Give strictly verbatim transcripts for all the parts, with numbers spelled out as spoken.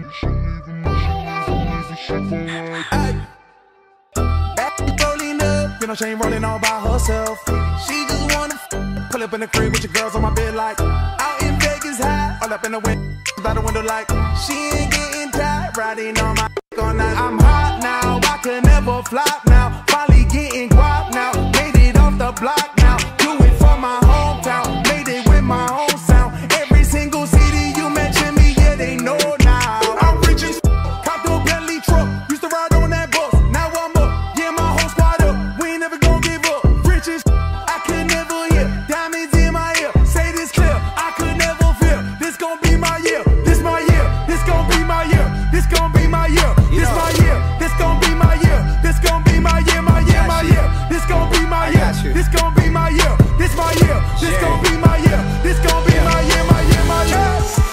Ay. Back rolling up, you know she ain't rolling all by herself. She just wanna f pull up in the crib with your girls on my bed like out in Vegas high, all up in the window, by the window like she ain't getting tired, riding on my all night. I'm hot now, I can never flop now, finally getting guap now, made it off the block now, do it for my hometown, made it with my own sound. Every single city you mention me, yeah they know now. I'm rich as cop the Bentley truck, used to ride on that bus, now I'm up, yeah my whole squad up, we ain't never gonna give up. Rich as I could never hear, diamonds in my ear, say this clear, I could never fear. This gon' be my year, this my year, this gon' be my year, this gon' be my year, this my year, this gon' be my year, this gon' be my year, my year, my year, this gon' be my year, this gon' be my year, this my year, this gon' be my year, this gon' be my year, my year, my year.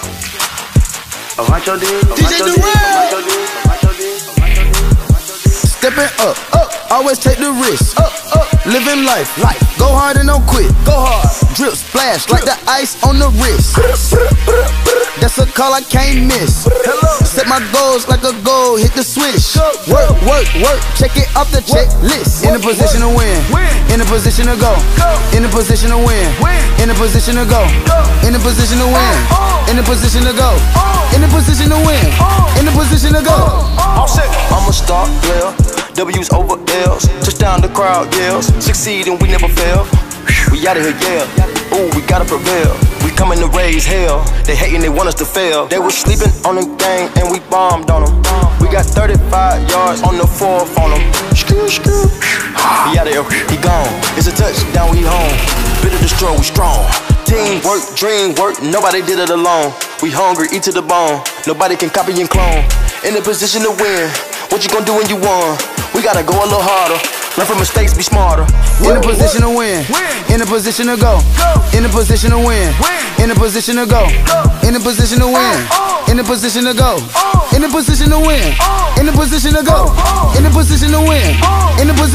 D J Durant, stepping up, up, always take the risk, up, up, living life, life, go hard and don't quit, go hard, drip splash like the ice on the wrist. That's a call I can't miss. Hello. Set my goals like a goal, hit the switch. Work, work, work, check it off the checklist. In a position to win, in a position to go, in a position to win, in a position to go, in a position to win, in a position to go, in a position to win, in a position to go. I'm a star player, W's over L's. Touchdown the crowd yells, succeed and we never fail. We outta here, yeah. Ooh, we gotta prevail. We coming to raise hell. They hating, they want us to fail. They was sleeping on the gang and we bombed on them. We got thirty-five yards on the fourth on them. He outta here, he gone. It's a touchdown, we home. Bitter destroy, we strong. Teamwork, dream work, nobody did it alone. We hungry, eat to the bone. Nobody can copy and clone. In a position to win. What you gonna do when you won? We gotta go a little harder. Learn from mistakes, be smarter. In a position to win, in a position to go, in a position to win, in a position to go, in a position to win, in a position to go, in a position to win, in a position to go, in a position to win, in a position